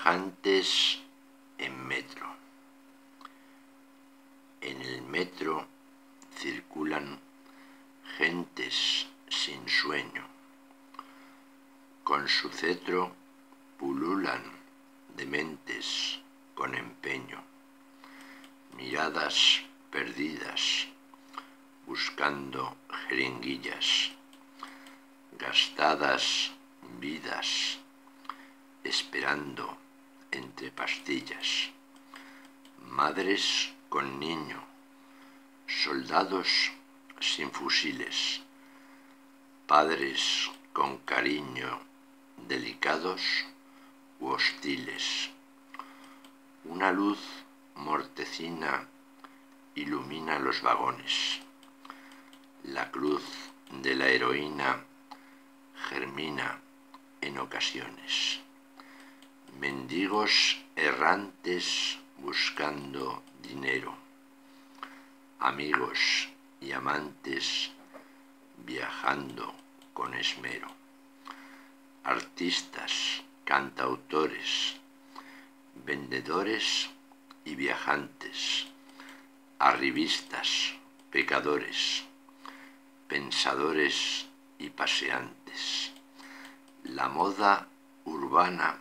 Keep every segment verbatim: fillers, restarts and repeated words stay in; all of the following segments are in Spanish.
Viajantes en metro. En el metro circulan gentes sin sueño. Con su cetro pululan dementes con empeño. Miradas perdidas, buscando jeringuillas. Gastadas vidas, esperando entre pastillas. Madres con niño, soldados sin fusiles. Padres con cariño, delicados u hostiles. Una luz mortecina ilumina los vagones. La cruz de la heroína germina en ocasiones. Mendigos errantes buscando dinero. Amigos y amantes viajando con esmero. Artistas, cantautores, vendedores y viajantes. Arribistas, pecadores, pensadores y paseantes. La moda urbana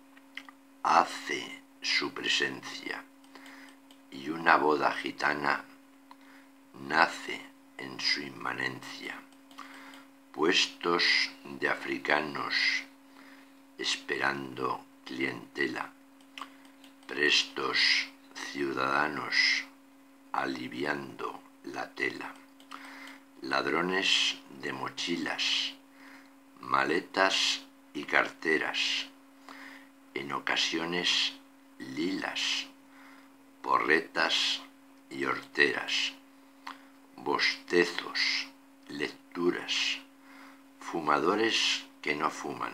hace su presencia y una boda gitana nace en su inmanencia. Puestos de africanos esperando clientela, prestos ciudadanos aliviando la tela. Ladrones de mochilas, maletas y carteras, en ocasiones lilas, porretas y horteras. Bostezos, lecturas, fumadores que no fuman,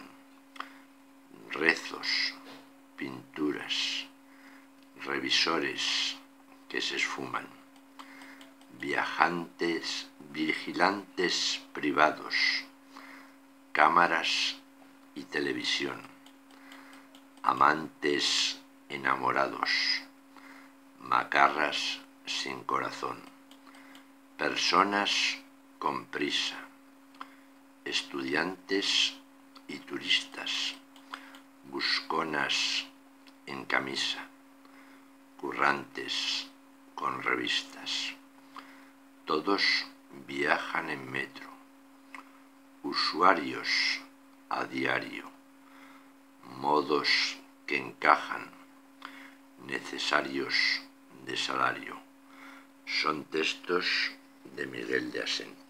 rezos, pinturas, revisores que se esfuman. Viajantes, vigilantes privados, cámaras y televisión. Amantes enamorados, macarras sin corazón. Personas con prisa, estudiantes y turistas. Busconas en camisa, currantes con revistas. Todos viajan en metro, usuarios a diario, modos que encajan, necesarios de salario. Son textos de Miguel de Asens.